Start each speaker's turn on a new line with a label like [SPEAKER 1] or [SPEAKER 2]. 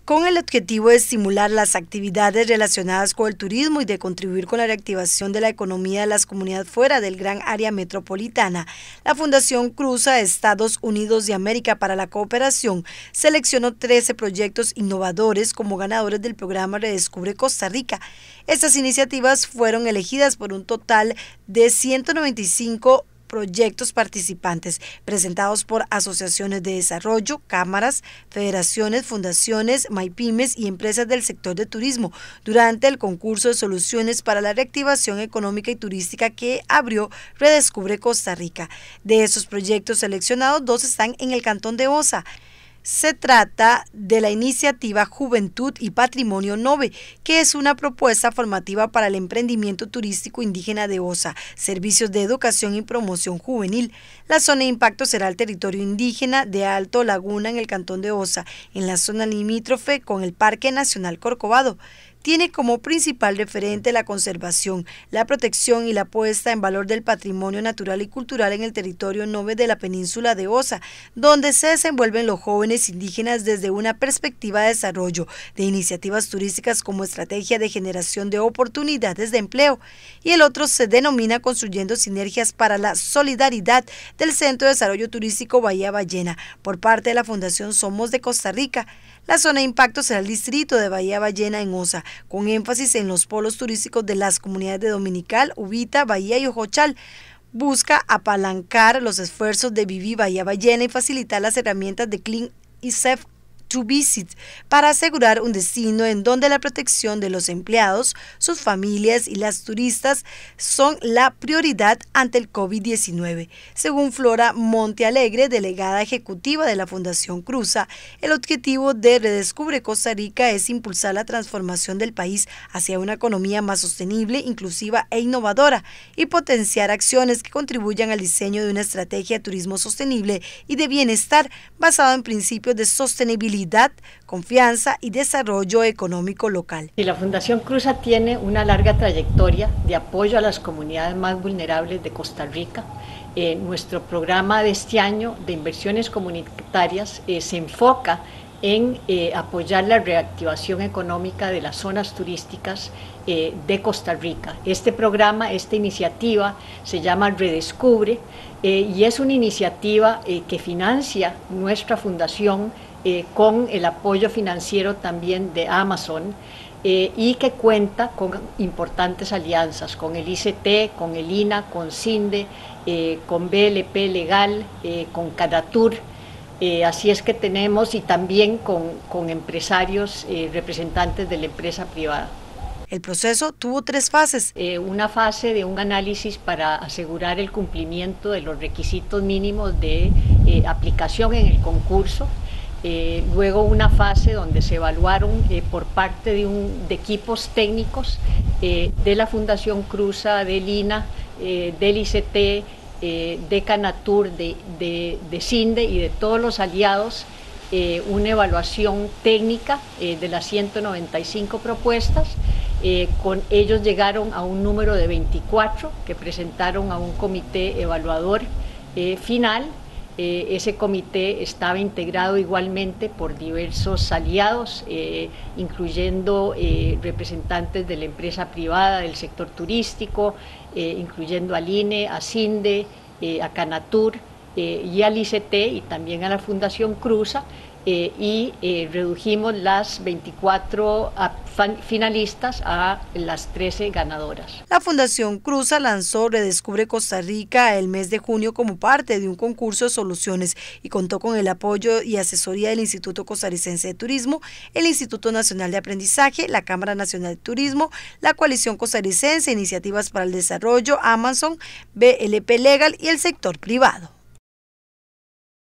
[SPEAKER 1] Con el objetivo de estimular las actividades relacionadas con el turismo y de contribuir con la reactivación de la economía de las comunidades fuera del gran área metropolitana, la Fundación Cruza Estados Unidos de América para la Cooperación seleccionó 13 proyectos innovadores como ganadores del programa Redescubre Costa Rica. Estas iniciativas fueron elegidas por un total de 195 proyectos participantes, presentados por asociaciones de desarrollo, cámaras, federaciones, fundaciones, MyPymes y empresas del sector de turismo, durante el concurso de soluciones para la reactivación económica y turística que abrió Redescubre Costa Rica. De esos proyectos seleccionados, 2 están en el cantón de Osa. Se trata de la iniciativa Juventud y Patrimonio Nove, que es una propuesta formativa para el emprendimiento turístico indígena de Osa, servicios de educación y promoción juvenil. La zona de impacto será el territorio indígena de Alto Laguna en el cantón de Osa, en la zona limítrofe con el Parque Nacional Corcovado. Tiene como principal referente la conservación, la protección y la puesta en valor del patrimonio natural y cultural en el territorio Nove de la península de Osa, donde se desenvuelven los jóvenes indígenas desde una perspectiva de desarrollo de iniciativas turísticas como estrategia de generación de oportunidades de empleo. Y el otro se denomina Construyendo Sinergias para la Solidaridad del Centro de Desarrollo Turístico Bahía Ballena, por parte de la Fundación Somos de Costa Rica. La zona de impacto será el distrito de Bahía Ballena en Osa, con énfasis en los polos turísticos de las comunidades de Dominical, Ubita, Bahía y Ojochal. Busca apalancar los esfuerzos de Viví Bahía Ballena y facilitar las herramientas de Clean y Safe to Visit para asegurar un destino en donde la protección de los empleados, sus familias y las turistas son la prioridad ante el COVID-19. Según Flora Montealegre, delegada ejecutiva de la Fundación Cruza, el objetivo de Redescubre Costa Rica es impulsar la transformación del país hacia una economía más sostenible, inclusiva e innovadora y potenciar acciones que contribuyan al diseño de una estrategia de turismo sostenible y de bienestar basado en principios de sostenibilidad, confianza y desarrollo económico local.
[SPEAKER 2] Y la Fundación Cruza tiene una larga trayectoria de apoyo a las comunidades más vulnerables de Costa Rica. Nuestro programa de este año de inversiones comunitarias se enfoca en apoyar la reactivación económica de las zonas turísticas de Costa Rica. Este programa, esta iniciativa se llama Redescubre y es una iniciativa que financia nuestra fundación con el apoyo financiero también de Amazon y que cuenta con importantes alianzas, con el ICT, con el INA, con CINDE, con BLP Legal, con Canatur. Así es que tenemos y también con empresarios, representantes de la empresa privada.
[SPEAKER 1] El proceso tuvo 3 fases.
[SPEAKER 2] Una fase de un análisis para asegurar el cumplimiento de los requisitos mínimos de aplicación en el concurso. Luego una fase donde se evaluaron por parte de equipos técnicos de la Fundación Cruza, del INA, del ICT, de Canatur, de CINDE y de todos los aliados, una evaluación técnica de las 195 propuestas. Con ellos llegaron a un número de 24 que presentaron a un comité evaluador final. Ese comité estaba integrado igualmente por diversos aliados, incluyendo representantes de la empresa privada, del sector turístico, incluyendo al INE, a CINDE, a Canatur y al ICT y también a la Fundación Cruza. Y redujimos las 24 finalistas a las 13 ganadoras.
[SPEAKER 1] La Fundación Cruza lanzó Redescubre Costa Rica el mes de junio como parte de un concurso de soluciones y contó con el apoyo y asesoría del Instituto Costarricense de Turismo, el Instituto Nacional de Aprendizaje, la Cámara Nacional de Turismo, la Coalición Costarricense, Iniciativas para el Desarrollo, Amazon, BLP Legal y el sector privado.